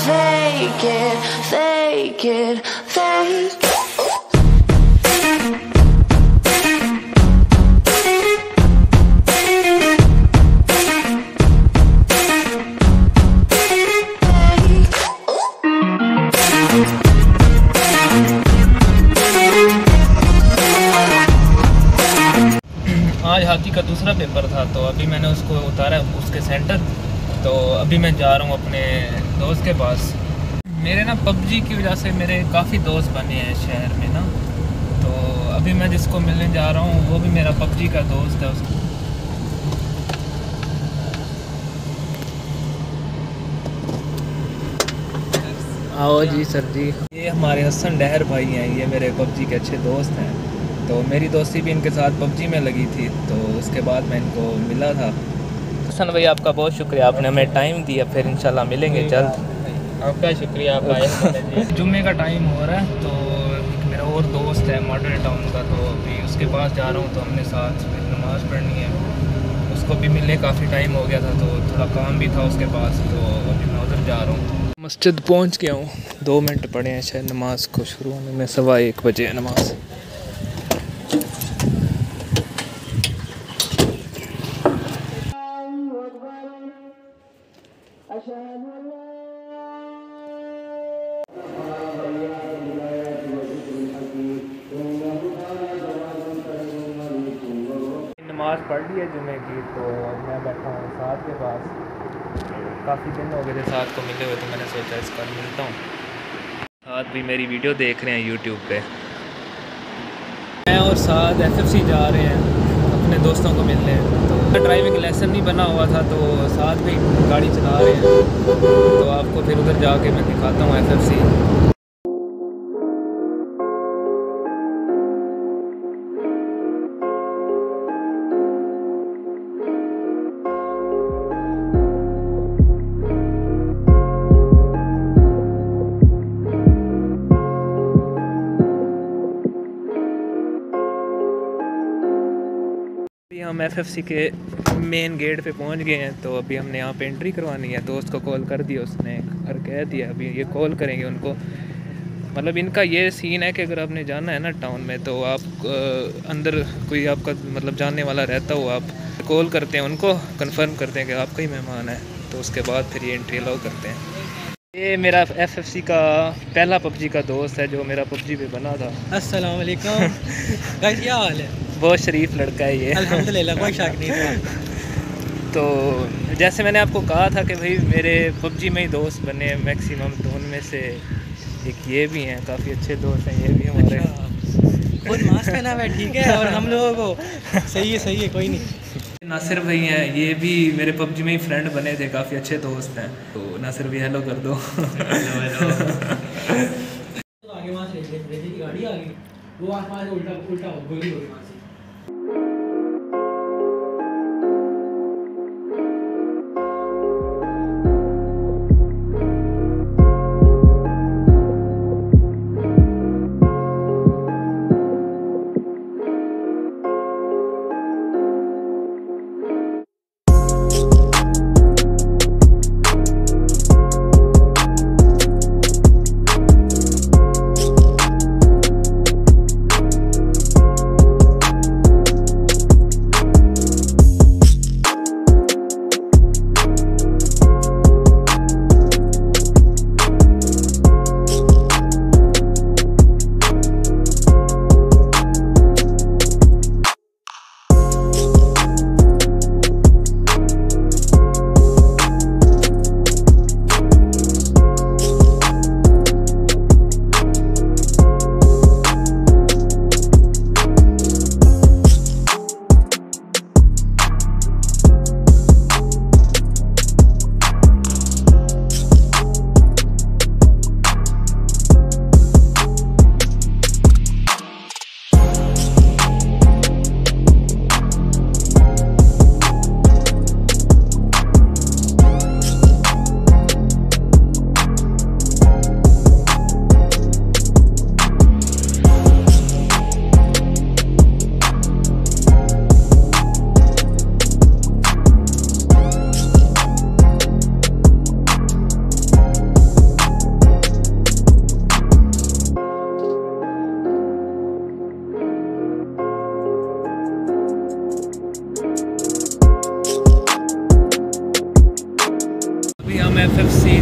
fake it, fake it, fake it. आज हाथी का दूसरा पेपर था, तो अभी मैंने उसको उतारा उसके सेंटर। तो अभी मैं जा रहा हूँ अपने दोस्त के पास। मेरे ना पबजी की वजह से मेरे काफ़ी दोस्त बने हैं शहर में ना, तो अभी मैं जिसको मिलने जा रहा हूँ वो भी मेरा पबजी का दोस्त है। आओ जी सर जी। ये हमारे हसन डहर भाई हैं, ये मेरे पबजी के अच्छे दोस्त हैं। तो मेरी दोस्ती भी इनके साथ पबजी में लगी थी, तो उसके बाद मैं इनको मिला था। हसन भाई आपका बहुत शुक्रिया, आपने हमें टाइम दिया। फिर इंशाल्लाह मिलेंगे जल्द। आपका शुक्रिया, आप आए। जुम्मे का टाइम हो रहा है, तो एक मेरा और दोस्त है मॉडल टाउन का, तो अभी उसके पास जा रहा हूँ। तो हमने साथ नमाज़ पढ़नी है। उसको भी मिलने काफ़ी टाइम हो गया था, तो थोड़ा काम भी था उसके पास, तो अभी मैं उधर जा रहा हूँ। मस्जिद पहुँच गया हूँ, 2 मिनट पड़े हैं शायद नमाज को शुरू होने में। 1:15 बजे है नमाज। नमाज पढ़ ली है जुमे की, तो अब मैं बैठा हूँ साथ के पास। काफ़ी दिन हो गए थे साथ को मिले हुए, तो मैंने सोचा इस बार मिलता हूँ। साथ भी मेरी वीडियो देख रहे हैं यूट्यूब पे। मैं और साथ FFC जा रहे हैं अपने दोस्तों को मिलने। तो ड्राइविंग लेसन नहीं बना हुआ था, तो साथ भी गाड़ी चला रहे हैं। तो आपको फिर उधर जाके मैं दिखाता हूँ FFC। हम FFC के मेन गेट पे पहुंच गए हैं। तो अभी हमने यहाँ पे एंट्री करवानी है। दोस्त को कॉल कर दिया उसने और कह दिया अभी ये कॉल करेंगे उनको। मतलब इनका ये सीन है कि अगर आपने जाना है ना टाउन में, तो आप अंदर कोई आपका मतलब जानने वाला रहता हो, आप कॉल करते हैं उनको, कंफर्म करते हैं कि आपका ही मेहमान है, तो उसके बाद फिर ये एंट्री अलाउ करते हैं। ये मेरा FFC का पहला पबजी का दोस्त है जो मेरा पबजी पे बना था। अस्सलाम वालेकुम। क्या हाल है? बहुत शरीफ लड़का है ये। अल्हम्दुलिल्लाह, कोई शक नहीं था। तो जैसे मैंने आपको कहा था कि भाई मेरे पबजी में ही दोस्त बने हैं मैक्सिमम, तो उनमें से एक ये भी हैं, काफ़ी अच्छे दोस्त हैं ये भी हमारे। खुद मास्क पहना हुआ है, ठीक है, और हम लोगों को सही है कोई नहीं। नासिर भाई हैं, ये भी मेरे पबजी में ही फ्रेंड बने थे, काफ़ी अच्छे दोस्त हैं। तो नासिर भी हेलो कर दो। आगे वहाँ से की गाड़ी आ गई, वो आसमान से उल्टा गोली हो गई वहाँ से।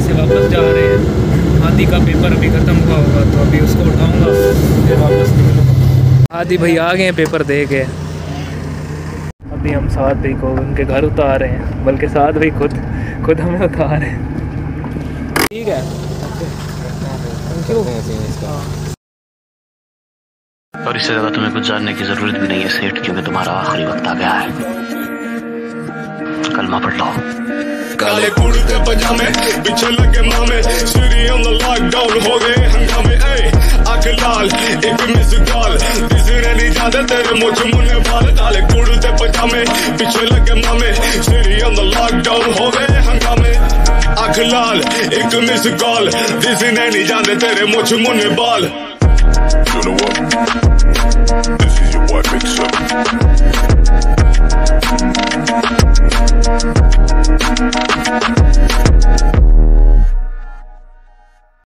से वापस जा रहे हैं। आदि का पेपर अभी ख़त्म हुआ होगा तो अभी उसको उठाऊँगा फिर वापस निकलूँगा। आदि भाई आ गए हैं पेपर दे के। अभी हम साथ भाई को उनके घर उतार रहे हैं, बल्कि साथ भाई खुद हमें उतार रहे हैं। ठीक है, और इससे ज़्यादा तुम्हें कुछ जानने की ज़रूरत भी नहीं है सेठ, क्योंकि तुम्हारा आखिरी वक्त आ गया है। कलमा पढ़ लो। काले कुर्ते पजामे पीछे लगे मामे, सीरियम लॉकडाउन हो गए हंगामे। आंख लाल एक मिस कॉल, किसी ने नहीं जाने तेरे मुझ मुन्ने बाल। काले कुर्ते पजामे पीछे लगे मामे, सीरियम लॉकडाउन हो गए हंगामे। आंख लाल एक मिस कॉल, किसी ने नहीं जाने तेरे मुझ मुन्ने बाल। You know what? This is your boy Mix Up.